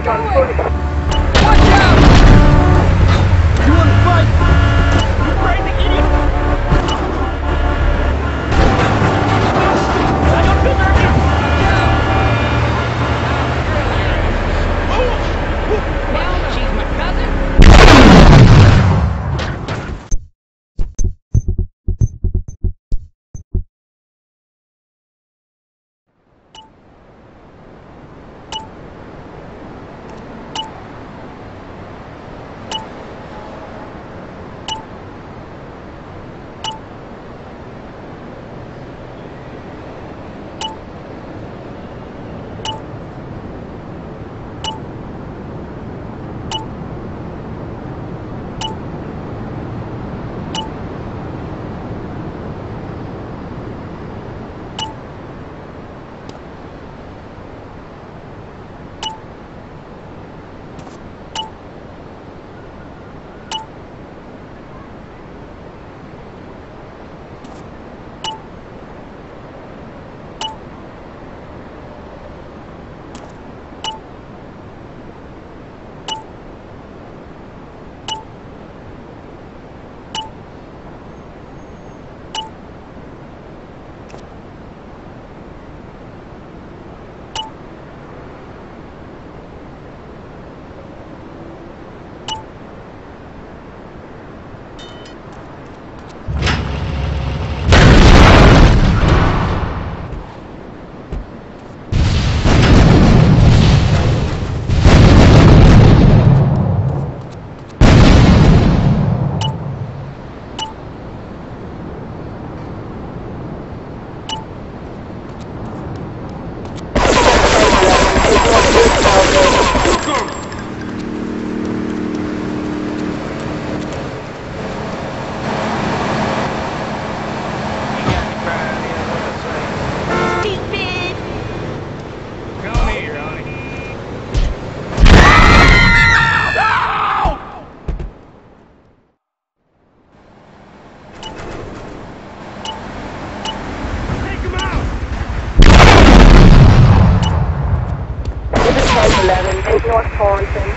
Watch out! You want to fight? You crazy idiot! I don't feel nervous! Hell, she's my cousin? North Torrington.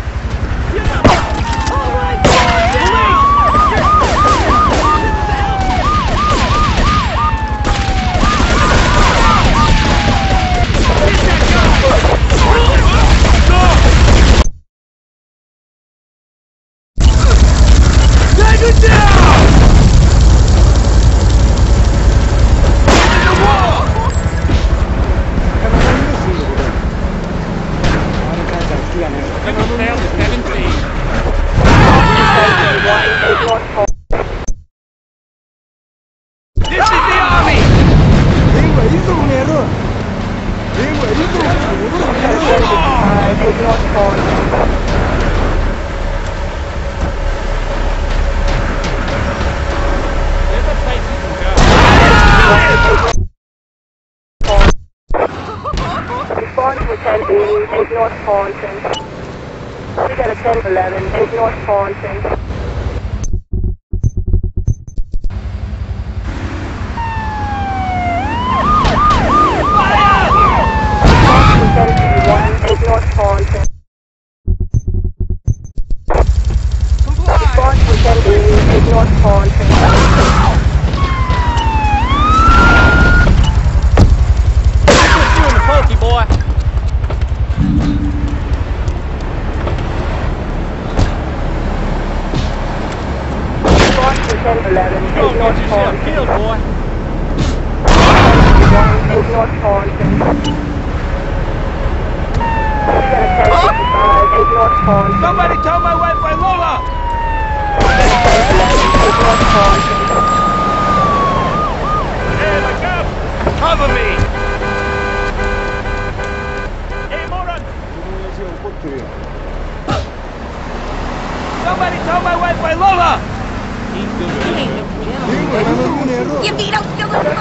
North Taunton. We got a 1011, take North Taunton. Take North Taunton. Response to 1080, take North Taunton. You in the pokey, boy. Response to 1011, take North Taunton. Killed, boy. Take North Taunton. Take North Taunton. Somebody tell my wife I love her! Take North Taunton. Hey, look up! Cover me! Hey, moron! Somebody tell my wife I love her! You beat up still in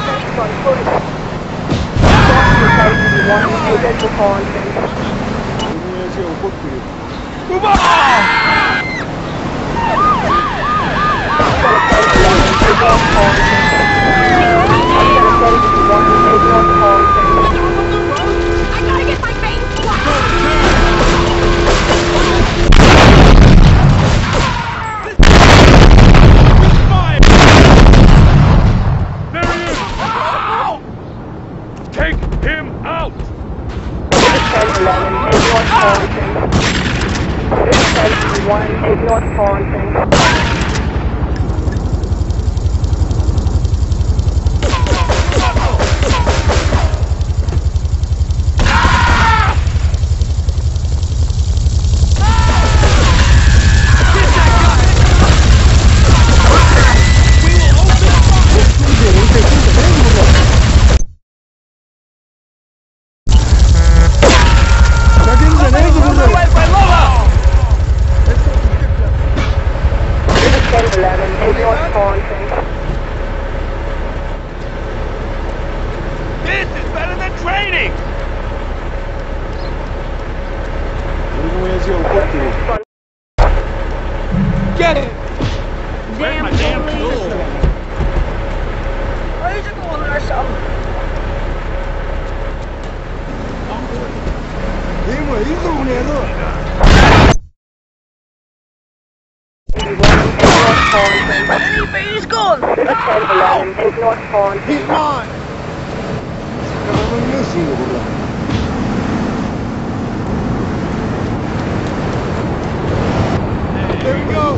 Move on! I gotta get my face! Take him out! 1011, take North Paulson. 1071, take North Paulson. This is better than training! Get it! Where's my damn tool? Where's it going or something? He's gone! 1011, take North Paulson. He's mine! There we go!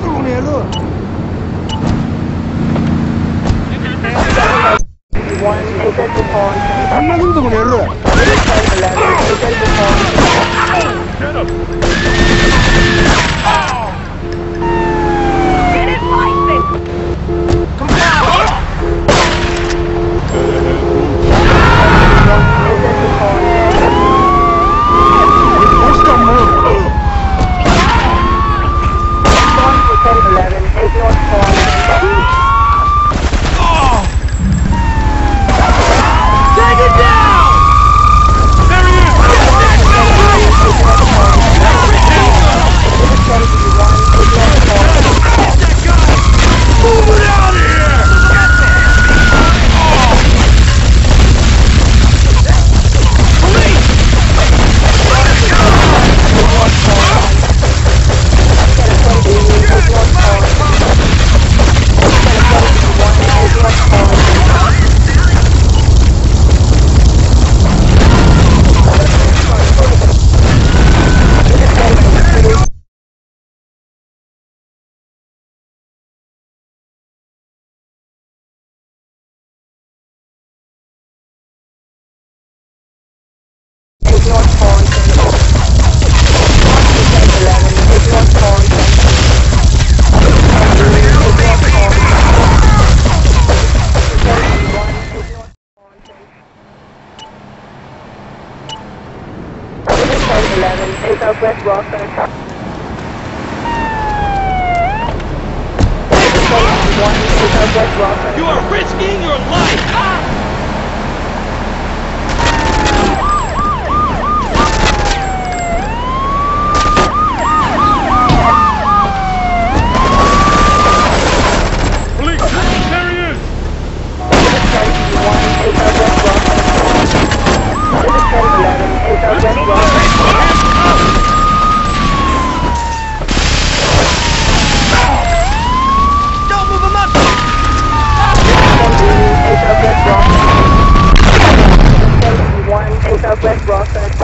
1, take Central Paulson. 1011, take Central Paulson. Get him! Get it licensed! Come on! Southwest Rockford. Southwest Rockford. You are risking your life! Police! There he is! Southwest Rockford. Don't move him up! Southwest Rockford.